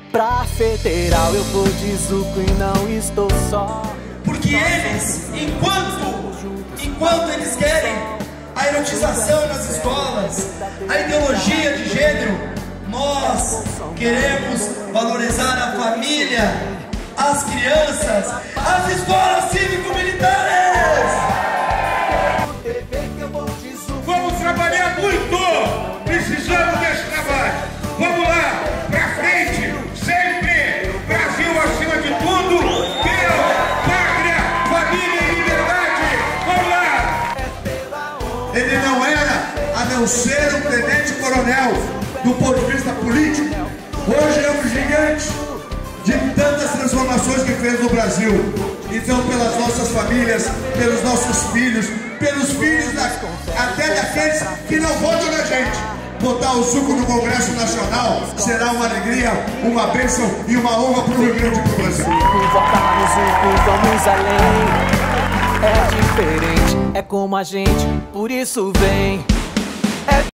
Pra federal eu vou de Zuco e não estou só. Porque eles, enquanto eles querem a erotização nas escolas, a ideologia de gênero, nós queremos valorizar a família, as crianças, as escolas cívico-militares. Vamos trabalhar muito! Precisamos desse trabalho! Vamos lá! Pra frente! Sempre! Brasil acima de tudo! Deus, pátria, família e liberdade! Vamos lá! Ele não era a não ser um tenente-coronel do ponto de vista político. Hoje é um gigante de tantas transformações que fez no Brasil. Então, pelas nossas famílias, pelos nossos filhos, pelos filhos até daqueles que não votam na gente, botar o Zuco no Congresso Nacional será uma alegria, uma bênção e uma honra para o Rio Grande do Brasil. Votar no Zuco, vamos além. É diferente, é como a gente, por isso vem.